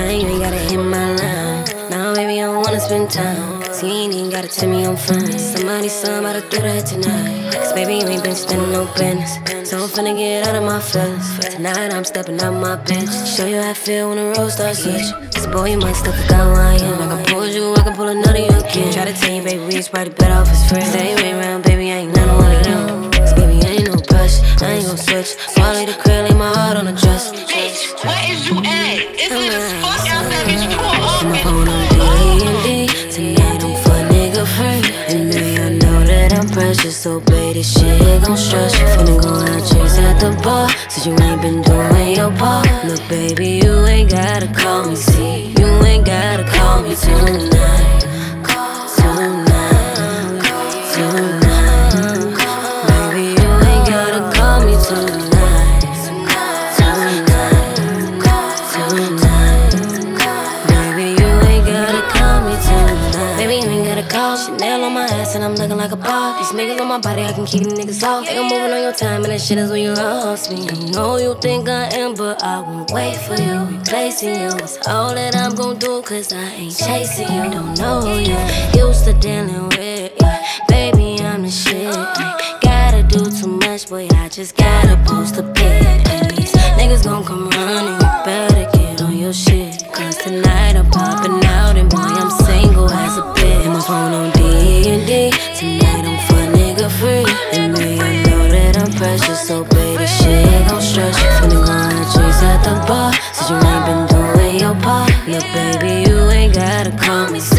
tonight, you ain't gotta hit my line. Now, baby, I wanna spend time. Cause you ain't even gotta tell me I'm fine. Somebody to do that tonight. Cause baby, you ain't been standing no business. So I'm finna get out of my feelings. Tonight, I'm stepping out my bench. Show you how I feel when the road starts switch. Cause boy, you might still forgot who I am. I can pull you, I can pull another you again. Try to tell you, baby, we probably better off as friends. Stay around, baby, I ain't none of one of them. Cause baby, I ain't no brush, I ain't gon' switch. So I leave the crib, leave my heart on the dress. Bitch, where is you at? It's lit as fuck out there, bitch. Pull up. My phone on D&D. Tonight I'm for nigga free. And baby, I know that I'm precious. So baby, this shit gon' stress you. Finna go out, chase at the bar. Since you ain't been doing your part. Look, baby, you ain't gotta call me. See, you ain't gotta call me tonight. Tonight. Baby, you ain't gotta call me tonight. Chanel on my ass and I'm looking like a bar. These niggas on my body, I can keep these niggas off. They gon' moving on your time and that shit is when you lost me. I know you think I am, but I won't wait for you. Replacing you is all that I'm gon' do, cause I ain't chasing you. Don't know you, used to dealing with, yeah. Baby, I'm the shit. Ain't gotta do too much, boy, I just gotta post a pic. And these niggas gon' come running, you better get on your shit. Cause tonight I'm popping out and boy, I'm single as a bitch. And my phone on D&D. Tonight I'm for nigga free. And me, I know that I'm precious. So baby, shit gon' stress you. Finna go out, chase at the bar. Since you ain't been doing your part. Look, baby, you ain't gotta call me.